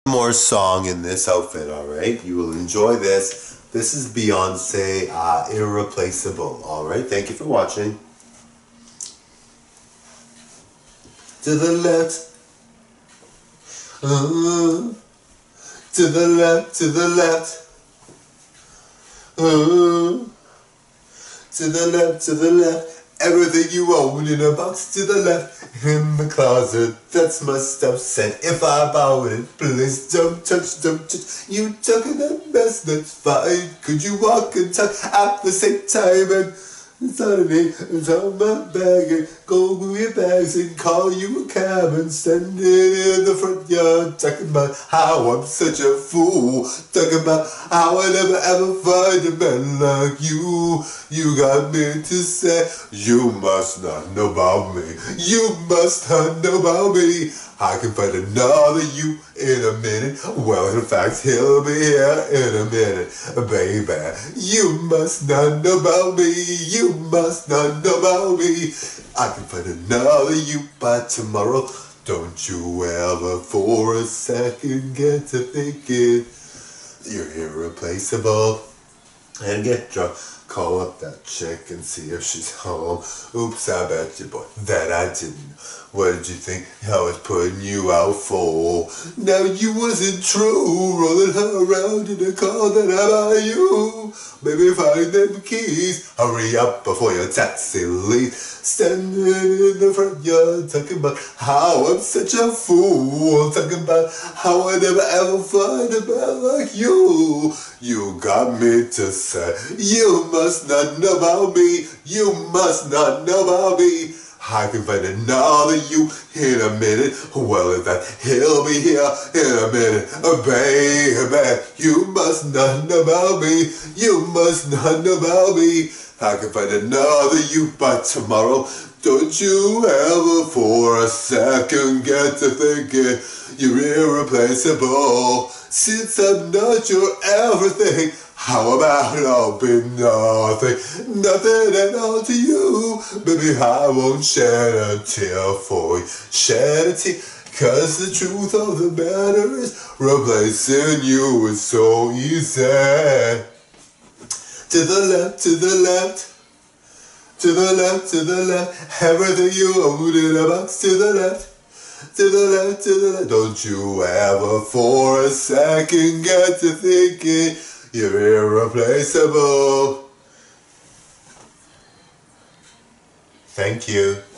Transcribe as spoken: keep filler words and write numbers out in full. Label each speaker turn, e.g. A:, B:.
A: more song in this outfit, alright? You will enjoy this. This is Beyonce, uh, Irreplaceable, alright? Thank you for watching. To the left. Uh, to the left, to the left. Uh, to the left, to the left. Everything you own in a box to the left. In the closet, that's my stuff set. If I bow it, please don't touch, don't touch. You talking that mess, that's fine. Could you walk and talk at the same time? And suddenly, it's on my bag and go with your bags and call you a cab and stand in the front yard talking about how I'm such a fool, talking about how I never ever find a man like you. You got me to say, you must not know about me, you must not know about me. I can find another you in a minute. Well, in fact, he'll be here in a minute. Baby, you must not know about me. You must not know about me. I can find another you by tomorrow. Don't you ever for a second get to thinking you're irreplaceable. And get drunk. Call up that chick and see if she's home. Oops, I bet you, boy, that I didn't. What did you think I was putting you out for? Now you wasn't true, rolling her around in a car that I buy you. Baby, find them keys. Hurry up before your taxi leaves. Standing in the front yard talking about how I'm such a fool. Talking about how I never ever find a man like you. You got me to say, you must not know about me. You must not know about me. I can find another you in a minute. Well, if that he'll be here in a minute. Oh, baby, you must not know about me. You must not know about me. I can find another you by tomorrow. Don't you ever for a second get to thinking you're irreplaceable. Since I'm not your everything, how about I'll be nothing, nothing at all to you? Baby, I won't shed a tear for you, shed a tear. Cause the truth of the matter is, replacing you is so easy. To the left, to the left, to the left, to the left. Everything you own in a box to the left. To the left, to the left. Don't you ever for a second get to thinking you're irreplaceable. Thank you.